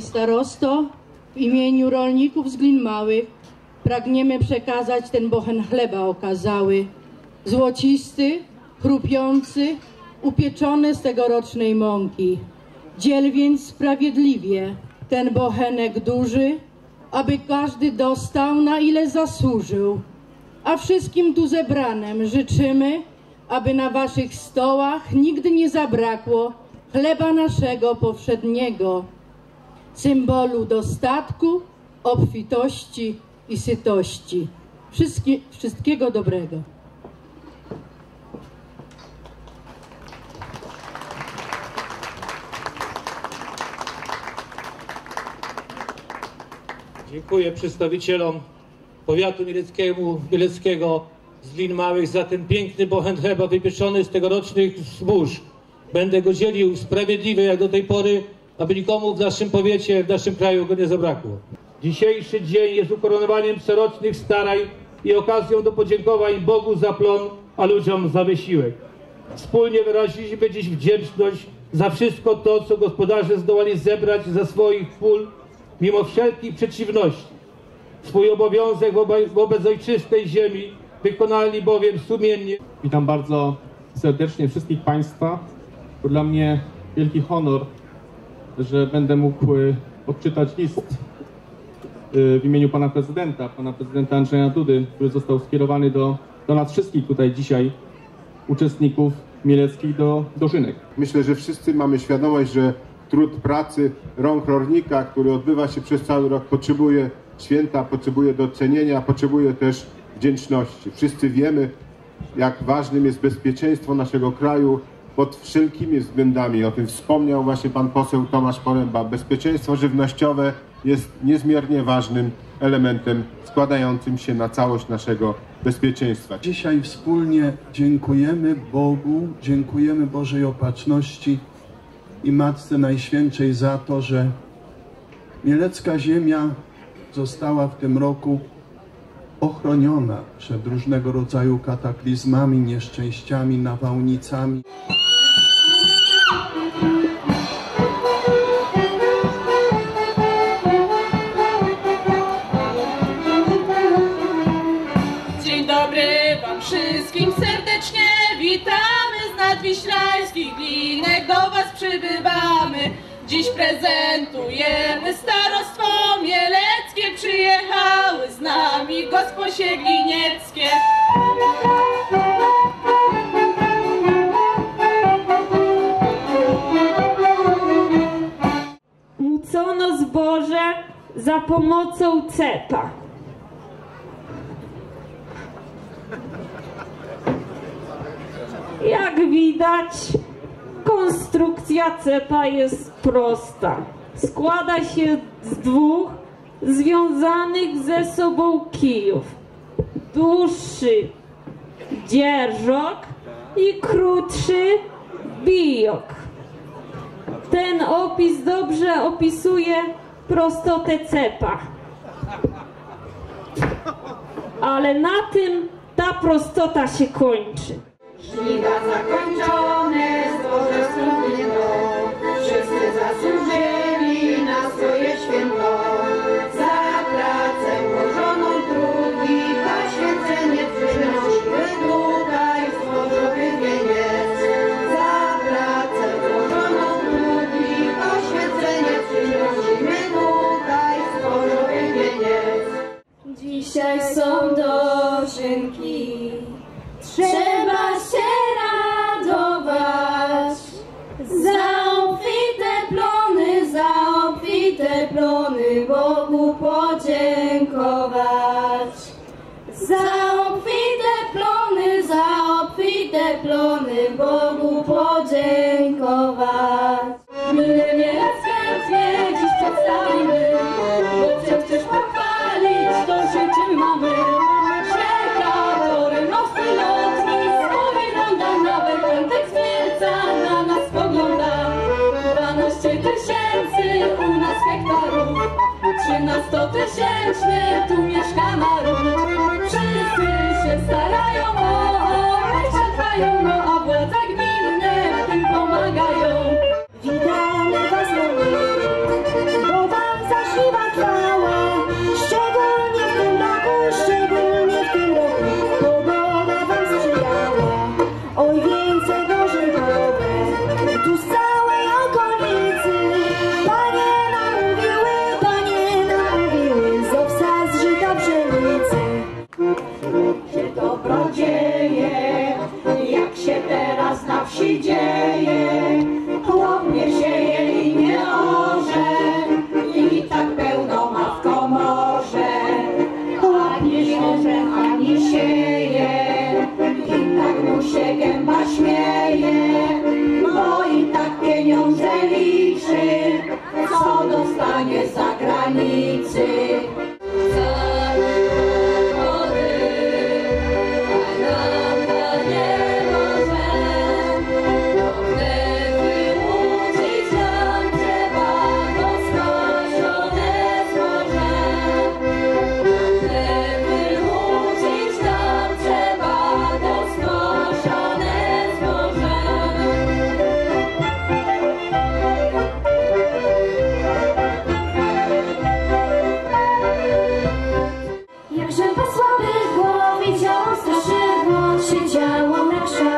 starosto, w imieniu rolników z Glin Małych pragniemy przekazać ten bochen chleba okazały, złocisty, chrupiący, upieczony z tegorocznej mąki. Dziel więc sprawiedliwie ten bochenek duży, aby każdy dostał, na ile zasłużył. A wszystkim tu zebranym życzymy, aby na waszych stołach nigdy nie zabrakło chleba naszego powszedniego, symbolu dostatku, obfitości i sytości. Wszystkiego dobrego. Dziękuję przedstawicielom powiatu mieleckiego z Glin Małych za ten piękny bochen chleba wypieczony z tegorocznych zbóż. Będę go dzielił sprawiedliwie jak do tej pory, aby nikomu w naszym powiecie, w naszym kraju go nie zabrakło. Dzisiejszy dzień jest ukoronowaniem corocznych starań i okazją do podziękowań Bogu za plon, a ludziom za wysiłek. Wspólnie wyraziliśmy dziś wdzięczność za wszystko to, co gospodarze zdołali zebrać ze swoich pól, mimo wszelkich przeciwności. Swój obowiązek wobec ojczystej ziemi wykonali bowiem sumiennie. Witam bardzo serdecznie wszystkich Państwa. To dla mnie wielki honor, że będę mógł odczytać list w imieniu pana prezydenta Andrzeja Dudy, który został skierowany do nas wszystkich tutaj dzisiaj, uczestników mieleckich dożynek. Myślę, że wszyscy mamy świadomość, że trud pracy rąk rolnika, który odbywa się przez cały rok, potrzebuje święta, potrzebuje docenienia, potrzebuje też wdzięczności. Wszyscy wiemy, jak ważnym jest bezpieczeństwo naszego kraju pod wszelkimi względami. O tym wspomniał właśnie pan poseł Tomasz Poręba. Bezpieczeństwo żywnościowe jest niezmiernie ważnym elementem składającym się na całość naszego bezpieczeństwa. Dzisiaj wspólnie dziękujemy Bogu, dziękujemy Bożej Opatrzności i Matce Najświętszej za to, że mielecka ziemia została w tym roku ochroniona przed różnego rodzaju kataklizmami, nieszczęściami, nawałnicami. Dzień dobry wam wszystkim serdecznie witamy z nadwiślańskich glinek, do was przybywamy. Dziś prezentujemy starostwo mieleckie, przyjechały z nami gosposie glinieckie. Mucono zboże za pomocą cepa. Jak widać, konstrukcja cepa jest prosta. Składa się z dwóch związanych ze sobą kijów. Dłuższy dzierżok i krótszy bijok. Ten opis dobrze opisuje prostotę cepa. Ale na tym ta prostota się kończy. Żniwa zakończone, zboże wstąpiło, wszyscy zasłużyli na swoje święto. Za pracę włożoną trud i poświęcenie przynosimy tutaj zbożowy wieniec. Za pracę włożoną trud i poświęcenie przynosimy tutaj zbożowy wieniec. Dzisiaj są dożynki, trzeba się radować, za obfite plony Bogu podziękować. Za obfite plony Bogu podziękować. My nieraz chętnie dziś przedstawimy, bo przecież pochwalić to życzymy mamy. U nas hektarów, 13-tysięczny tu mieszka naród. Wszyscy się starają, przetrwają, a władze gminne w tym pomagają. Witamy was, bo jej dzieje. Chłop nie sieje i nie orze, i tak pełno ma w komorze. Chłop nie orze ani sieje, i tak mu się gęba śmieje, bo i tak pieniądze liczy, co dostanie z zagranicy. Jakże po słabych głowie ciało straszyło, siedziało na szali.